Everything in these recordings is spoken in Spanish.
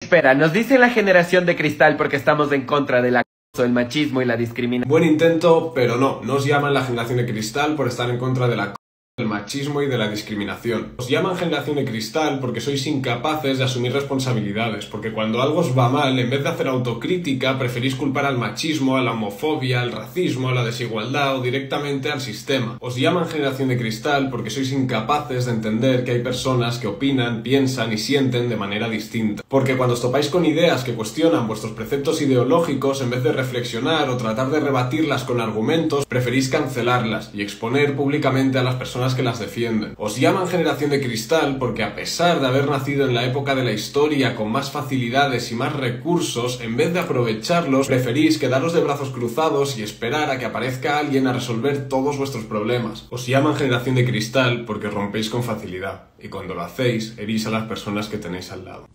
Espera, nos dice la generación de cristal porque estamos en contra del acoso, el machismo y la discriminación. Buen intento, pero no. Nos llaman la generación de cristal por estar en contra del acoso, del machismo y de la discriminación. Os llaman generación de cristal porque sois incapaces de asumir responsabilidades, porque cuando algo os va mal, en vez de hacer autocrítica, preferís culpar al machismo, a la homofobia, al racismo, a la desigualdad o directamente al sistema. Os llaman generación de cristal porque sois incapaces de entender que hay personas que opinan, piensan y sienten de manera distinta. Porque cuando os topáis con ideas que cuestionan vuestros preceptos ideológicos, en vez de reflexionar o tratar de rebatirlas con argumentos, preferís cancelarlas y exponer públicamente a las personas que las defienden. Os llaman generación de cristal porque a pesar de haber nacido en la época de la historia con más facilidades y más recursos, en vez de aprovecharlos, preferís quedaros de brazos cruzados y esperar a que aparezca alguien a resolver todos vuestros problemas. Os llaman generación de cristal porque rompéis con facilidad, y cuando lo hacéis, herís a las personas que tenéis al lado.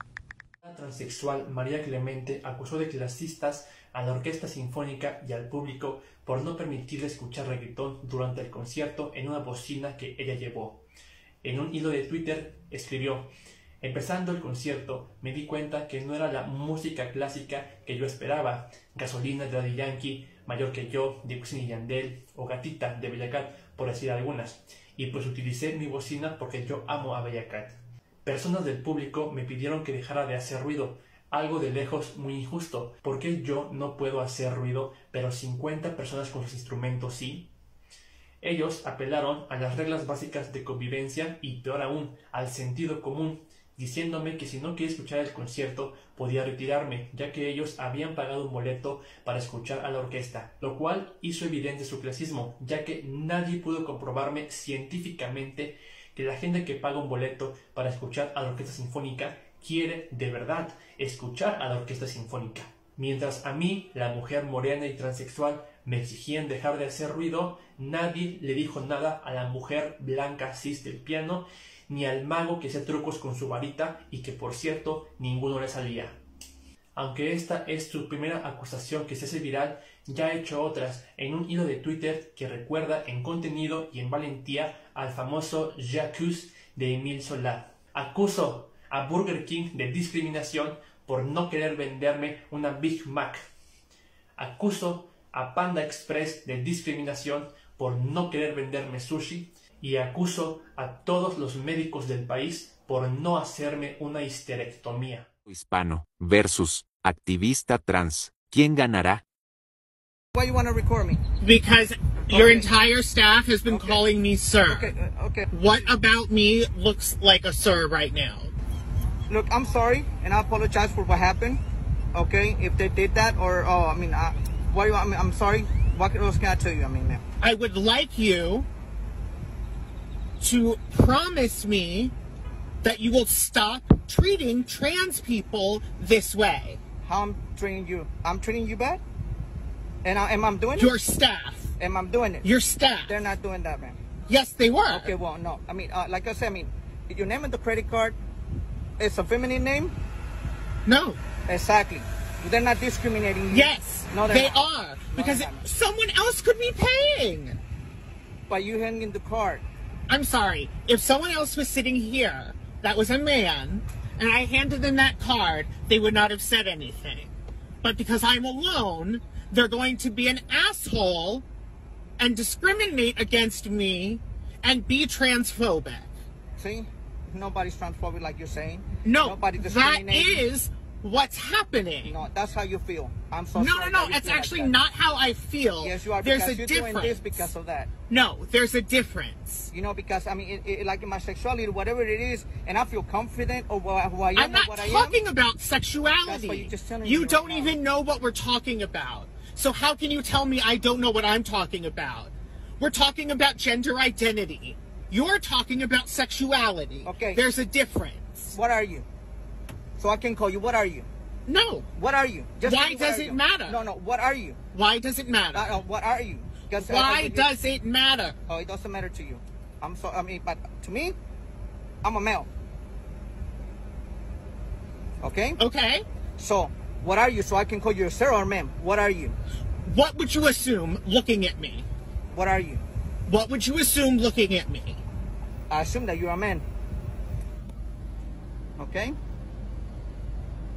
La transexual María Clemente acusó de clasistas a la orquesta sinfónica y al público por no permitirle escuchar reggaetón durante el concierto en una bocina que ella llevó. En un hilo de Twitter escribió: empezando el concierto me di cuenta que no era la música clásica que yo esperaba, Gasolina de Daddy Yankee, Mayor que yo de Wisin y Yandel o Gatita de Bella Cat, por decir algunas, y pues utilicé mi bocina porque yo amo a Bella Cat. Personas del público me pidieron que dejara de hacer ruido, algo de lejos muy injusto. ¿Por qué yo no puedo hacer ruido, pero 50 personas con sus instrumentos sí? Ellos apelaron a las reglas básicas de convivencia y, peor aún, al sentido común, diciéndome que si no quería escuchar el concierto podía retirarme, ya que ellos habían pagado un boleto para escuchar a la orquesta, lo cual hizo evidente su clasismo, ya que nadie pudo comprobarme científicamente que la gente que paga un boleto para escuchar a la orquesta sinfónica quiere de verdad escuchar a la orquesta sinfónica. Mientras a mí, la mujer morena y transexual, me exigían dejar de hacer ruido, nadie le dijo nada a la mujer blanca cis del piano, ni al mago que hacía trucos con su varita y que, por cierto, ninguno le salía. Aunque esta es su primera acusación que se hace viral, ya ha hecho otras en un hilo de Twitter que recuerda en contenido y en valentía al famoso J'accuse de Émile Zola. Acuso a Burger King de discriminación por no querer venderme una Big Mac. Acuso a Panda Express de discriminación por no querer venderme sushi. Y acuso a todos los médicos del país por no hacerme una histerectomía. Hispano versus activista trans. ¿Quién ganará? Why you want to record me? Because your entire staff has been calling me sir. Okay. What about me looks like a sir right now? Look, I'm sorry, and I apologize for what happened. Okay, if they did that, or what do you want? I'm sorry. What else can I tell you? Ma'am. I would like you to promise me that you will stop treating trans people this way. How I'm treating you? I'm treating you bad? And I'm doing it? Your staff. And I'm doing it? Your staff. They're not doing that, man. Yes, they were. Okay, well, no. Like I said, your name on the credit card is a feminine name? No. Exactly. They're not discriminating you. Yes, no, they not. are. Because someone else could be paying. By you handing the card. I'm sorry, if someone else was sitting here, that was a man, and I handed them that card, they would not have said anything. But because I'm alone, they're going to be an asshole and discriminate against me and be transphobic. See? Nobody's transphobic like you're saying. No, Nobody that is what's happening. No, that's how you feel. I'm so sorry. No, it's actually not how I feel. Yes, you are. There's Because a you're difference. doing this because of that. No, there's a difference. You know, because like in my sexuality, whatever it is, and I feel confident of who I am. I'm not what I am. talking about sexuality. That's what you're just telling you me don't right now. even know what we're talking about. So how can you tell me I don't know what I'm talking about? We're talking about gender identity. You're talking about sexuality. Okay. There's a difference. What are you? So I can call you. What are you? No. What are you? Just Why tell me, does what are it you? matter? No. What are you? Why does it matter? What are you? Why does it matter? Oh, it doesn't matter to you. But to me, I'm a male. Okay? Okay. So, what are you? So I can call you a sir or ma'am. What are you? What would you assume looking at me? What are you? What would you assume looking at me? I assume that you're a man. Okay?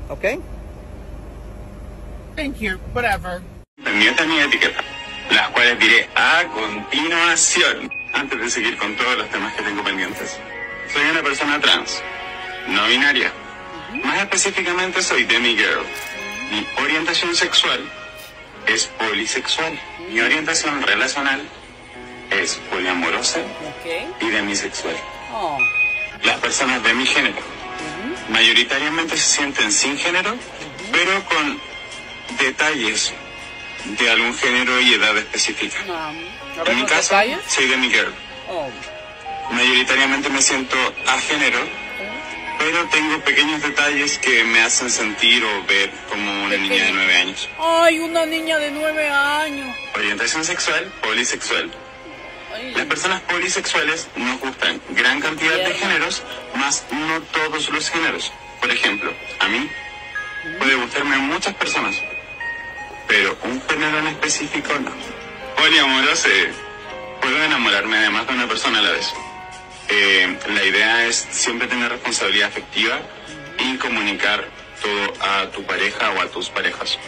Okay? Thank you. Whatever. Pendientes mi etiqueta, las cuales diré a continuación, antes de seguir con todos los temas que tengo pendientes. Soy una persona trans, no binaria. Más específicamente soy demigirl. Mi orientación sexual es polisexual. Mi orientación relacional es poliamorosa y demisexual. Las personas de mi género mayoritariamente se sienten sin género, pero con detalles de algún género y edad específica. En mi caso, soy demigirl. Mayoritariamente me siento agénero, pero tengo pequeños detalles que me hacen sentir o ver como una niña de 9 años. ¡Ay, una niña de 9 años! Orientación sexual, polisexual. Las personas polisexuales nos gustan gran cantidad de géneros, más no todos los géneros. Por ejemplo, a mí puede gustarme muchas personas, pero un género en específico no. Poliamoroso, puedo enamorarme de más de una persona a la vez. La idea es siempre tener responsabilidad afectiva y comunicar todo a tu pareja o a tus parejas.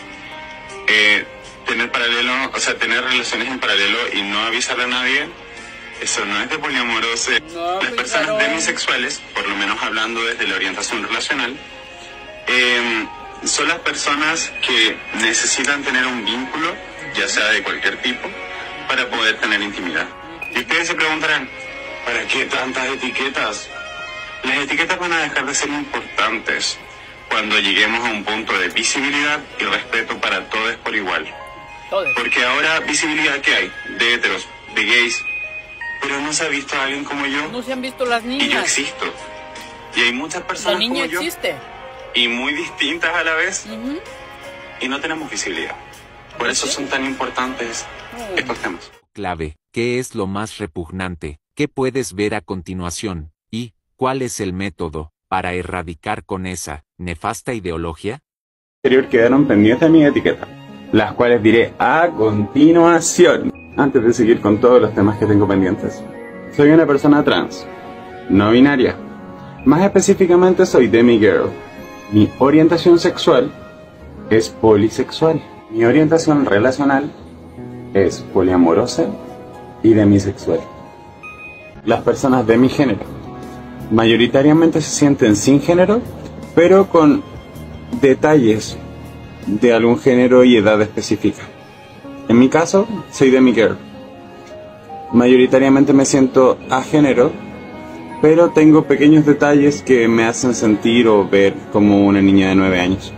Tener relaciones en paralelo y no avisarle a nadie, eso no es de poliamoroso. Las personas demisexuales, por lo menos hablando desde la orientación relacional, son las personas que necesitan tener un vínculo, ya sea de cualquier tipo, para poder tener intimidad. Y ustedes se preguntarán, ¿para qué tantas etiquetas? Las etiquetas van a dejar de ser importantes cuando lleguemos a un punto de visibilidad y respeto para todos por igual. Porque ahora visibilidad que hay de heteros, de gays, pero no se ha visto a alguien como yo. No se han visto las niñas. Y yo existo. Y hay muchas personas como yo. La niña existe. Y muy distintas a la vez. Y no tenemos visibilidad. Por eso son tan importantes estos temas. Clave, ¿qué es lo más repugnante? ¿Qué puedes ver a continuación? ¿Y cuál es el método para erradicar con esa nefasta ideología? Quedaron pendientes de mi etiqueta, las cuales diré a continuación, antes de seguir con todos los temas que tengo pendientes. Soy una persona trans, no binaria. Más específicamente soy demigirl. Mi orientación sexual es polisexual. Mi orientación relacional es poliamorosa y demisexual. Las personas de mi género mayoritariamente se sienten sin género, pero con detalles de algún género y edad específica. En mi caso, soy demigirl. Mayoritariamente me siento agénero, pero tengo pequeños detalles que me hacen sentir o ver como una niña de 9 años.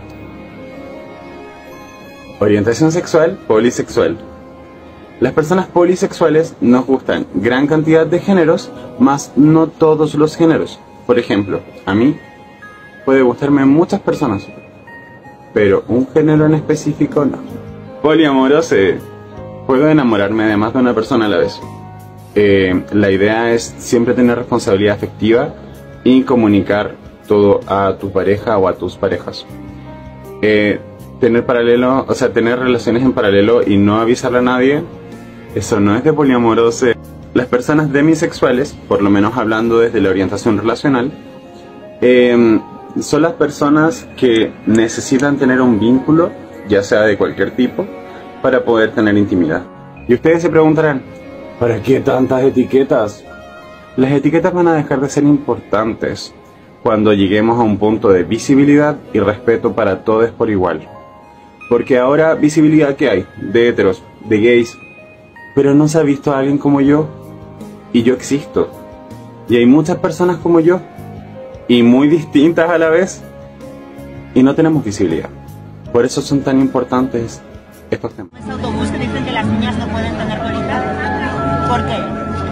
Orientación sexual, polisexual. Las personas polisexuales nos gustan gran cantidad de géneros, más no todos los géneros. Por ejemplo, a mí puede gustarme muchas personas, pero un género en específico no. Poliamoroso, puedo enamorarme de más de una persona a la vez. La idea es siempre tener responsabilidad afectiva y comunicar todo a tu pareja o a tus parejas. Tener relaciones en paralelo y no avisarle a nadie, eso no es de poliamoroso. Las personas demisexuales, por lo menos hablando desde la orientación relacional, son las personas que necesitan tener un vínculo, ya sea de cualquier tipo, para poder tener intimidad. Y ustedes se preguntarán, ¿para qué tantas etiquetas? Las etiquetas van a dejar de ser importantes cuando lleguemos a un punto de visibilidad y respeto para todos por igual. Porque ahora visibilidad que hay de heteros, de gays, pero no se ha visto a alguien como yo, y yo existo. Y hay muchas personas como yo, y muy distintas a la vez, y no tenemos visibilidad. Por eso son tan importantes estos temas. ¿Ese autobús que dicen que las niñas no pueden tener colita? ¿Por qué?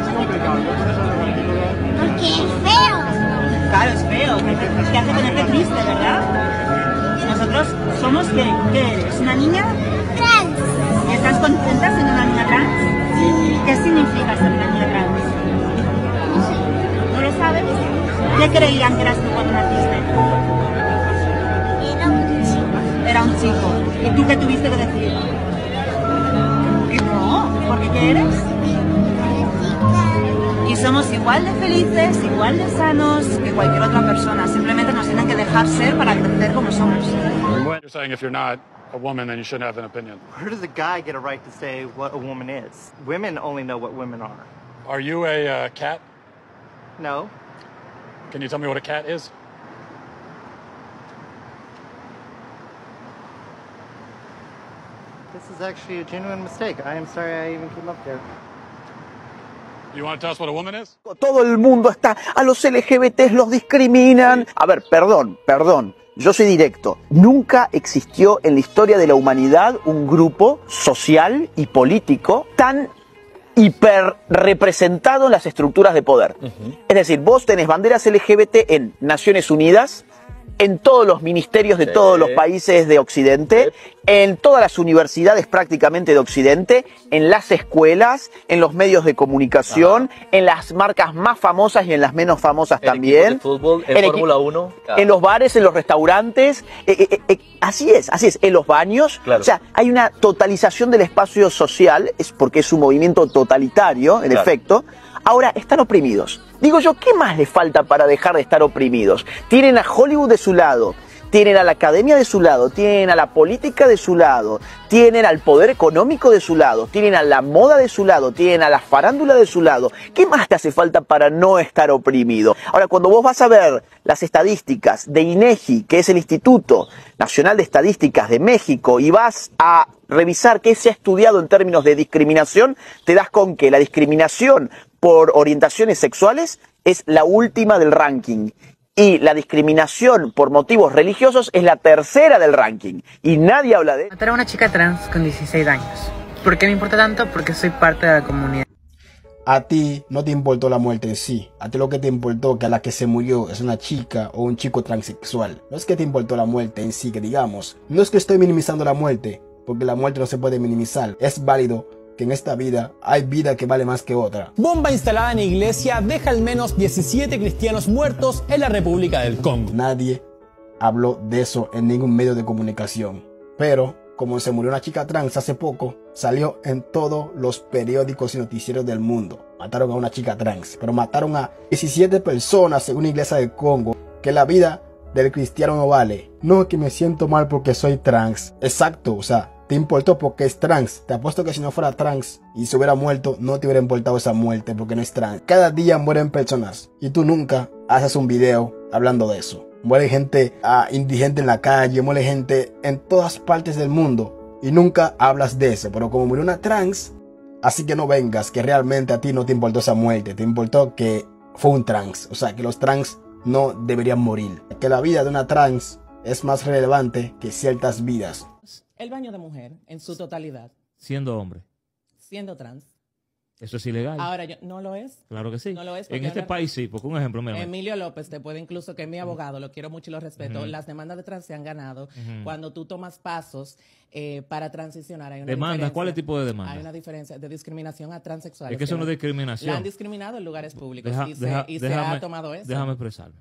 Porque es feo. Claro, es feo, te hace tenerte triste, ¿verdad? Nosotros somos, ¿qué eres? ¿Una niña? Trans. ¿Y estás contenta siendo una niña trans? Sí. ¿Qué significa ser una niña trans? ¿No lo sabes? ¿Qué creían que eras tú cuando naciste? Era un chico. Era un chico. ¿Y tú qué tuviste que decir? No, ¿porque qué eres? Y somos igual de felices, igual de sanos que cualquier otra persona. Simplemente nos tienen que que dejar ser para crecer como somos. You're saying if you're not a woman, then you shouldn't have an opinion. Where does a guy get a right to say what a woman is? Women only know what women are. Are you a cat? No. Can you tell me what a cat is? This is actually a genuine mistake. I am sorry I even came up there. You want to tell us what a woman is? Todo el mundo está, a los LGBTs los discriminan. A ver, perdón, yo soy directo. Nunca existió en la historia de la humanidad un grupo social y político tan hiper representado en las estructuras de poder. Es decir, vos tenés banderas LGBT en Naciones Unidas, en todos los ministerios de todos los países de Occidente, en todas las universidades prácticamente de Occidente, en las escuelas, en los medios de comunicación, en las marcas más famosas y en las menos famosas también, de fútbol, en Fórmula 1, en los bares, en los restaurantes, así es, en los baños. Claro. O sea, hay una totalización del espacio social, es porque es un movimiento totalitario, en efecto. Ahora, están oprimidos. Digo yo, ¿qué más les falta para dejar de estar oprimidos? Tienen a Hollywood de su lado, tienen a la academia de su lado, tienen a la política de su lado, tienen al poder económico de su lado, tienen a la moda de su lado, tienen a la farándula de su lado. ¿Qué más te hace falta para no estar oprimido? Ahora, cuando vos vas a ver las estadísticas de INEGI, que es el Instituto Nacional de Estadísticas de México, y vas a revisar qué se ha estudiado en términos de discriminación, te das con que la discriminación por orientaciones sexuales es la última del ranking. Y la discriminación por motivos religiosos es la tercera del ranking. Y nadie habla de... Matar a una chica trans con 16 años. ¿Por qué me importa tanto? Porque soy parte de la comunidad. A ti no te importó la muerte en sí. A ti lo que te importó que a la que se murió es una chica o un chico transexual. No es que te importó la muerte en sí, que digamos. No es que estoy minimizando la muerte, porque la muerte no se puede minimizar. Es válido que en esta vida hay vida que vale más que otra. Bomba instalada en iglesia deja al menos 17 cristianos muertos en la República del Congo. Nadie habló de eso en ningún medio de comunicación. Pero, como se murió una chica trans hace poco, salió en todos los periódicos y noticieros del mundo. Mataron a una chica trans, pero mataron a 17 personas en una iglesia del Congo. Que la vida del cristiano no vale. No, que me siento mal porque soy trans. Exacto, o sea, te importó porque es trans. Te apuesto que si no fuera trans y se hubiera muerto, no te hubiera importado esa muerte porque no es trans. Cada día mueren personas y tú nunca haces un video hablando de eso. Muere gente indigente en la calle, muere gente en todas partes del mundo y nunca hablas de eso. Pero como murió una trans, así que no vengas, que realmente a ti no te importó esa muerte. Te importó que fue un trans. O sea, que los trans no deberían morir. Que la vida de una trans es más relevante que ciertas vidas. El baño de mujer en su totalidad. Siendo hombre. Siendo trans. Eso es ilegal. Ahora, ¿no lo es? Claro que sí. No lo es. En este país sí, porque un ejemplo, mira. Emilio López te puede incluso, que es mi abogado, lo quiero mucho y lo respeto, las demandas de trans se han ganado cuando tú tomas pasos para transicionar. Hay una ¿Demandas? ¿Cuál es el tipo de demanda? Hay una diferencia de discriminación a transexuales. Es que eso no es discriminación. La han discriminado en lugares públicos se ha tomado eso. Déjame expresarme.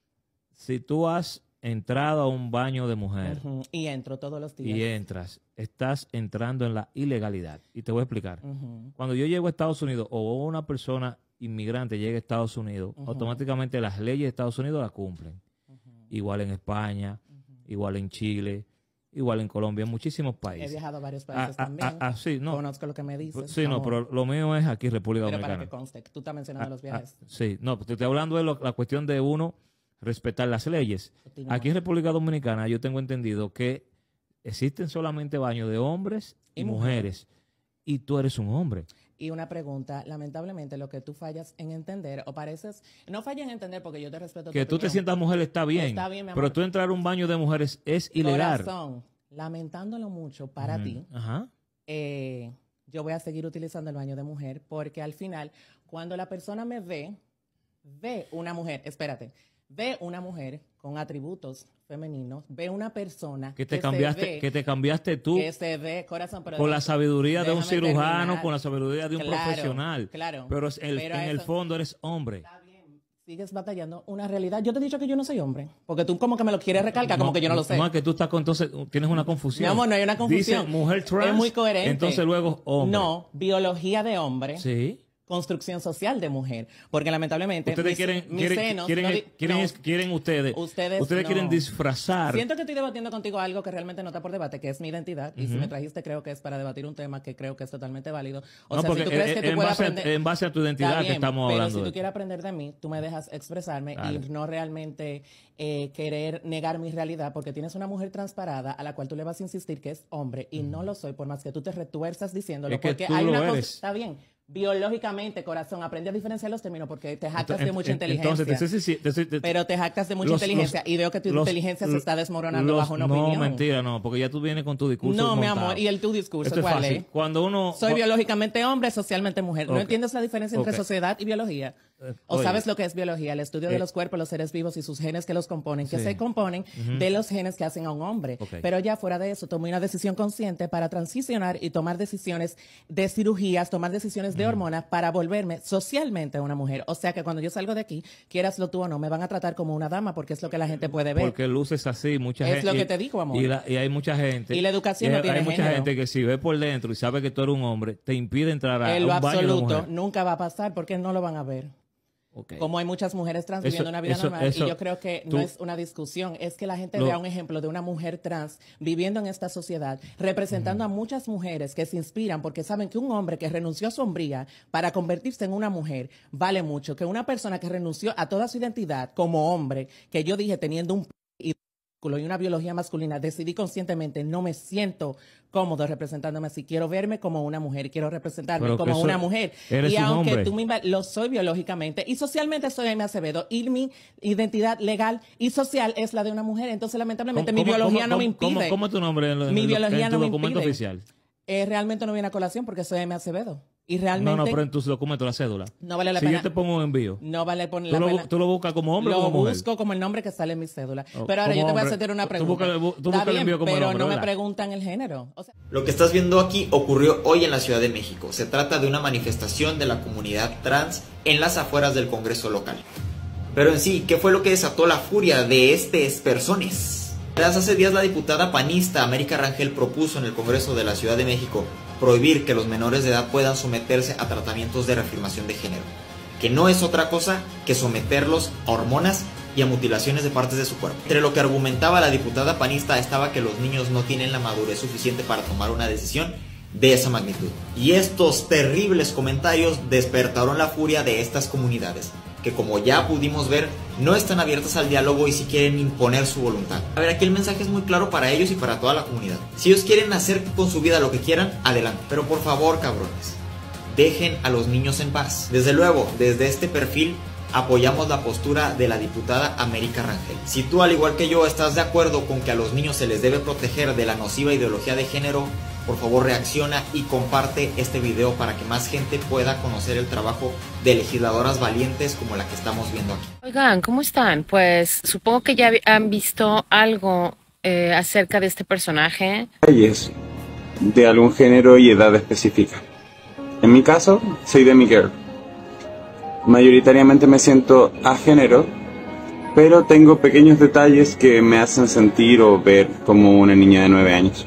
Si tú has entrado a un baño de mujer y entro todos los días y estás entrando en la ilegalidad. Y te voy a explicar. Cuando yo llego a Estados Unidos o una persona inmigrante llega a Estados Unidos, automáticamente las leyes de Estados Unidos las cumplen. Igual en España, igual en Chile, igual en Colombia, en muchísimos países. He viajado a varios países también. Sí, no. Conozco lo que me dices. Sí, no, pero lo mío es aquí República Dominicana. Pero para que conste, tú estás mencionando los viajes. Sí, no, te estoy hablando de la cuestión de uno respetar las leyes. Aquí en República Dominicana yo tengo entendido que existen solamente baños de hombres y mujeres. Y tú eres un hombre. Y una pregunta, lamentablemente lo que tú fallas en entender, o pareces, no fallas en entender porque yo te respeto. Que tú te sientas mujer está bien, mi amor. Pero tú entrar a un baño de mujeres es ilegal. Corazón, lamentándolo mucho para ti, yo voy a seguir utilizando el baño de mujer porque al final, cuando la persona me ve una mujer, ve una mujer con atributos femeninos, ve una persona que te cambiaste tú que se ve, corazón, pero con la sabiduría de un cirujano, terminar. Con la sabiduría de un profesional. Claro. Pero en el fondo eres hombre. Está bien. Sigues batallando una realidad. Yo te he dicho que yo no soy hombre, porque tú como que me lo quieres recalcar, como que yo no lo sé. No, es que tú estás entonces tienes una confusión. Mi amor, no hay una confusión. Dice mujer trans, es muy coherente. Entonces luego hombre. No, biología de hombre. Sí. construcción social de mujer, porque lamentablemente ustedes quieren ustedes quieren disfrazar. Siento que estoy debatiendo contigo algo que realmente no está por debate, que es mi identidad, y si me trajiste creo que es para debatir un tema que creo que es totalmente válido. O sea, si tú crees que tú puedes aprender en base a tu identidad que estamos hablando. Pero si tú quieres aprender de mí, tú me dejas expresarme y no realmente querer negar mi realidad, porque tienes una mujer transparada a la cual tú le vas a insistir que es hombre y no lo soy, por más que tú te retuerzas diciéndolo, es que porque hay una cosa, está bien. Biológicamente, corazón, aprende a diferenciar los términos porque te jactas de mucha inteligencia. Pero te jactas de mucha inteligencia y veo que tu inteligencia se está desmoronando bajo una opinión. No, mentira, no, porque ya tú vienes con tu discurso No, montado. mi amor, ¿y tu discurso cuál es? Cuando uno... Soy biológicamente hombre, socialmente mujer. ¿No entiendes la diferencia entre sociedad y biología? ¿O sabes lo que es biología? El estudio de los cuerpos, los seres vivos y sus genes que los componen, que se componen de los genes que hacen a un hombre. Pero ya fuera de eso, tomé una decisión consciente para transicionar y tomar decisiones de cirugías, tomar decisiones de hormonas para volverme socialmente una mujer. O sea que cuando yo salgo de aquí, quieraslo tú o no, me van a tratar como una dama porque es lo que la gente puede ver. Porque luces así, mucha gente. Es lo que te digo, amor. Y hay mucha gente. Y la educación no tiene género. Hay mucha gente que si ve por dentro y sabe que tú eres un hombre, te impide entrar a un baño de mujer. En lo absoluto nunca va a pasar porque no lo van a ver. Como hay muchas mujeres trans viviendo una vida normal, y yo creo que no es una discusión, es que la gente vea un ejemplo de una mujer trans viviendo en esta sociedad, representando a muchas mujeres que se inspiran porque saben que un hombre que renunció a su hombría para convertirse en una mujer vale mucho, que una persona que renunció a toda su identidad como hombre, que yo dije teniendo un y una biología masculina, decidí conscientemente, no me siento cómodo representándome así, quiero verme como una mujer y quiero representarme como una mujer. Y aunque hombre. tú misma lo soy biológicamente y socialmente soy Amy Acevedo y mi identidad legal y social es la de una mujer, entonces lamentablemente mi biología no me impide. ¿Cómo es tu nombre en tu documento oficial? Realmente no viene a colación porque soy Amy Acevedo. Y realmente, no, pero en tus documentos, la cédula. No vale la pena. Si yo te pongo un envío. No vale la pena. ¿Tú lo buscas como hombre o como mujer? Lo busco como el nombre que sale en mi cédula. Pero ahora yo te voy a hacer una pregunta. Tú buscas el envío como pero hombre, no ¿verdad? me preguntan el género. O sea, lo que estás viendo aquí ocurrió hoy en la Ciudad de México. Se trata de una manifestación de la comunidad trans en las afueras del Congreso local. Pero en sí, ¿qué fue lo que desató la furia de estas personas? Hace días la diputada panista América Rangel propuso en el Congreso de la Ciudad de México prohibir que los menores de edad puedan someterse a tratamientos de reafirmación de género, que no es otra cosa que someterlos a hormonas y a mutilaciones de partes de su cuerpo. Entre lo que argumentaba la diputada panista estaba que los niños no tienen la madurez suficiente para tomar una decisión de esa magnitud. Y estos terribles comentarios despertaron la furia de estas comunidades, que como ya pudimos ver, no están abiertas al diálogo y si quieren imponer su voluntad. A ver, aquí el mensaje es muy claro para ellos y para toda la comunidad. Si ellos quieren hacer con su vida lo que quieran, adelante. Pero por favor, cabrones, dejen a los niños en paz. Desde luego, desde este perfil, apoyamos la postura de la diputada América Rangel. Si tú, al igual que yo, estás de acuerdo con que a los niños se les debe proteger de la nociva ideología de género, por favor reacciona y comparte este video para que más gente pueda conocer el trabajo de legisladoras valientes como la que estamos viendo aquí. Oigan, ¿cómo están? Pues supongo que ya han visto algo acerca de este personaje. Detalles de algún género y edad específica. En mi caso, soy demigirl. Mayoritariamente me siento a género, pero tengo pequeños detalles que me hacen sentir o ver como una niña de 9 años.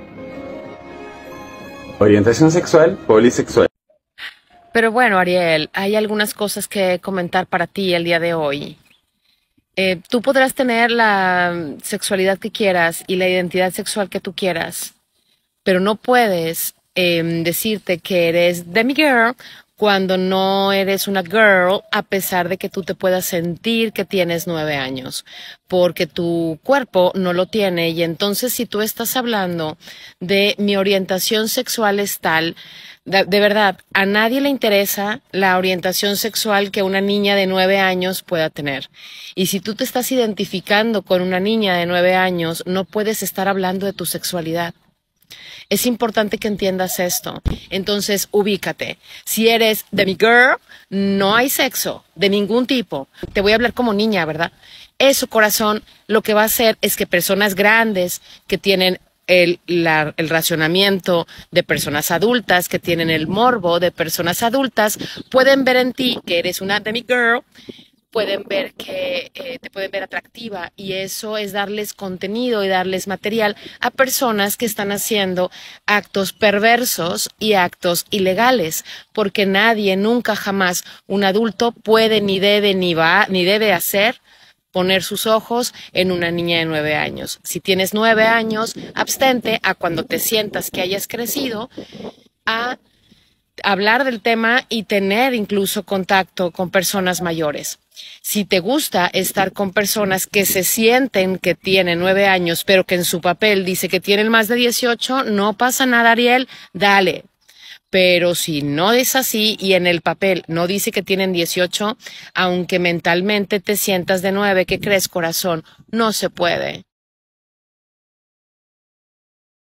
Orientación sexual, polisexual. Pero bueno, Ariel, hay algunas cosas que comentar para ti el día de hoy. Tú podrás tener la sexualidad que quieras y la identidad sexual que tú quieras, pero no puedes decirte que eres demigirl cuando no eres una girl, a pesar de que tú te puedas sentir que tienes 9 años, porque tu cuerpo no lo tiene. Y entonces, si tú estás hablando de mi orientación sexual es tal, de verdad, a nadie le interesa la orientación sexual que una niña de 9 años pueda tener. Y si tú te estás identificando con una niña de 9 años, no puedes estar hablando de tu sexualidad. Es importante que entiendas esto. Entonces, ubícate. Si eres demigirl, no hay sexo de ningún tipo. Te voy a hablar como niña, ¿verdad? Eso, corazón, lo que va a hacer es que personas grandes que tienen el racionamiento de personas adultas, que tienen el morbo de personas adultas, pueden ver en ti que eres una demigirl, pueden ver que te pueden ver atractiva, y eso es darles contenido y darles material a personas que están haciendo actos perversos y actos ilegales, porque nadie, nunca jamás, un adulto puede ni debe ni debe hacer poner sus ojos en una niña de 9 años. Si tienes 9 años, abstente a cuando te sientas que hayas crecido a hablar del tema y tener incluso contacto con personas mayores. Si te gusta estar con personas que se sienten que tienen 9 años, pero que en su papel dice que tienen más de 18, no pasa nada, Ariel, dale. Pero si no es así y en el papel no dice que tienen 18, aunque mentalmente te sientas de 9, ¿qué crees, corazón? No se puede.